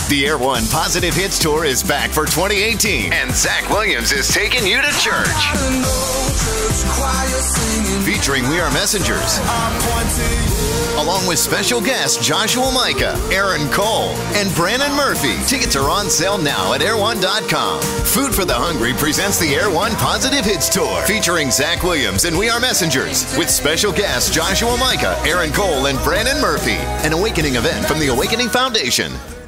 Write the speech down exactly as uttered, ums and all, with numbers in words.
The Air one Positive Hits Tour is back for twenty eighteen, and Zach Williams is taking you to church. Featuring We Are Messengers, along with special guests Joshua Micah, Aaron Cole, and Brandon Murphy. Tickets are on sale now at air one dot com. Food for the Hungry presents the Air one Positive Hits Tour, featuring Zach Williams and We Are Messengers, with special guests Joshua Micah, Aaron Cole, and Brandon Murphy. An awakening event from the Awakening Foundation.